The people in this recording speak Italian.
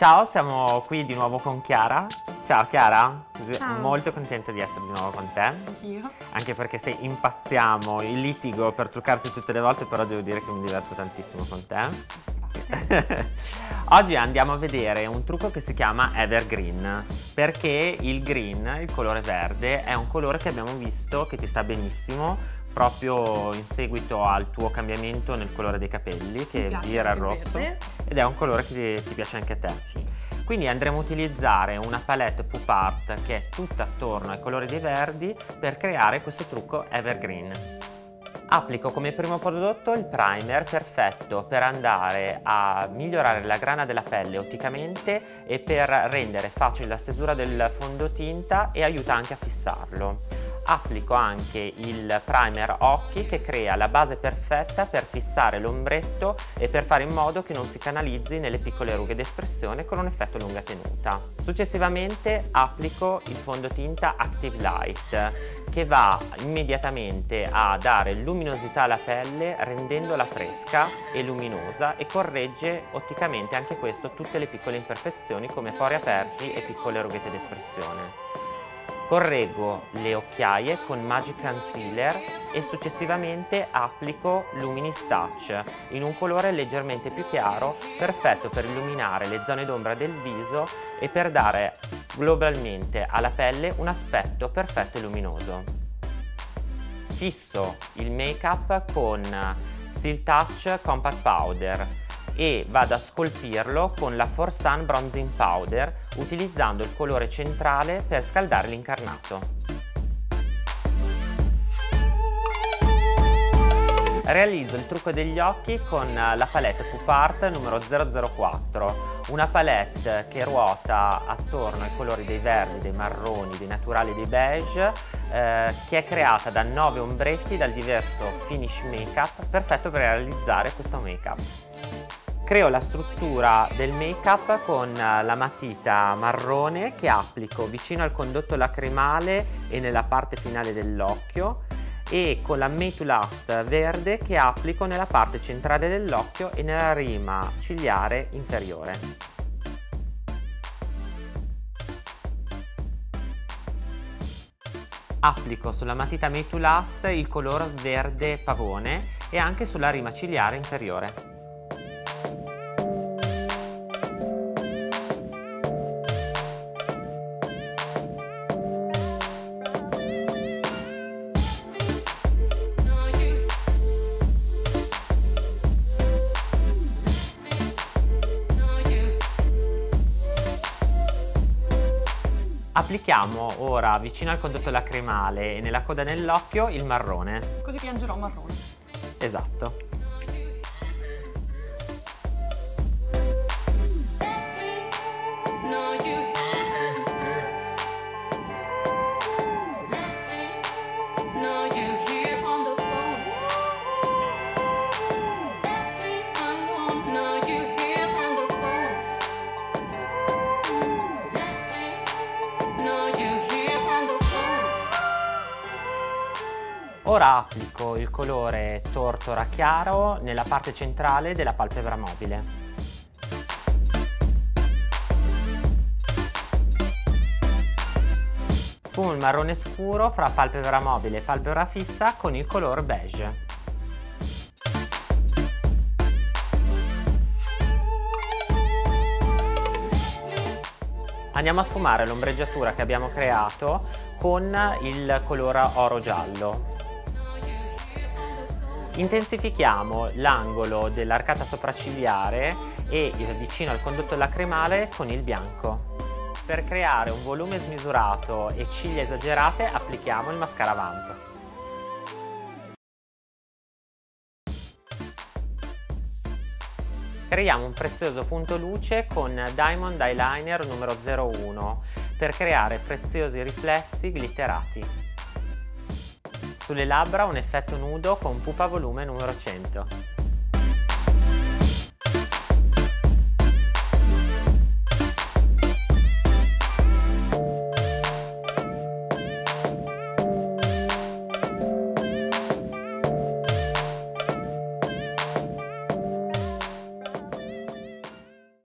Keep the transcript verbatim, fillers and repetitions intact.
Ciao, siamo qui di nuovo con Chiara. Ciao Chiara, Ciao. Molto contenta di essere di nuovo con te. Anch'io. Anche perché se impazziamo, il litigo per truccarti tutte le volte, però devo dire che mi diverto tantissimo con te. Oggi andiamo a vedere un trucco che si chiama Evergreen, perché il green, il colore verde, è un colore che abbiamo visto che ti sta benissimo proprio in seguito al tuo cambiamento nel colore dei capelli, che vira il rosso, verde. ed è un colore che ti, ti piace anche a te. Sì. Quindi andremo a utilizzare una palette Pop Art che è tutta attorno ai colori dei verdi per creare questo trucco Evergreen. Applico come primo prodotto il primer, perfetto per andare a migliorare la grana della pelle otticamente e per rendere facile la stesura del fondotinta e aiuta anche a fissarlo. Applico anche il primer occhi che crea la base perfetta per fissare l'ombretto e per fare in modo che non si canalizzi nelle piccole rughe d'espressione con un effetto lunga tenuta. Successivamente applico il fondotinta Active Light che va immediatamente a dare luminosità alla pelle rendendola fresca e luminosa e corregge otticamente anche questo tutte le piccole imperfezioni come pori aperti e piccole rughette d'espressione. Correggo le occhiaie con Magic Concealer e successivamente applico Luminous Touch in un colore leggermente più chiaro, perfetto per illuminare le zone d'ombra del viso e per dare globalmente alla pelle un aspetto perfetto e luminoso. Fisso il make-up con Seal Touch Compact Powder e vado a scolpirlo con la For Sun Bronzing Powder utilizzando il colore centrale per scaldare l'incarnato. Realizzo il trucco degli occhi con la palette Pop Art numero zero zero quattro, una palette che ruota attorno ai colori dei verdi, dei marroni, dei naturali e dei beige, eh, che è creata da nove ombretti dal diverso finish make-up, perfetto per realizzare questo make-up. Creo la struttura del make-up con la matita marrone che applico vicino al condotto lacrimale e nella parte finale dell'occhio e con la Made to Last verde che applico nella parte centrale dell'occhio e nella rima ciliare inferiore. Applico sulla matita Made to Last il colore verde pavone e anche sulla rima ciliare inferiore. Applichiamo ora vicino al condotto lacrimale e nella coda dell'occhio il marrone. Così piangerò marrone. Esatto. Ora applico il colore tortora chiaro nella parte centrale della palpebra mobile. Sfumo il marrone scuro fra palpebra mobile e palpebra fissa con il color beige. Andiamo a sfumare l'ombreggiatura che abbiamo creato con il colore oro giallo. Intensifichiamo l'angolo dell'arcata sopraccigliare e vicino al condotto lacrimale con il bianco. Per creare un volume smisurato e ciglia esagerate applichiamo il mascara Vamp. Creiamo un prezioso punto luce con Diamond Eyeliner numero zero uno per creare preziosi riflessi glitterati. Sulle labbra un effetto nudo con pupa volume numero cento.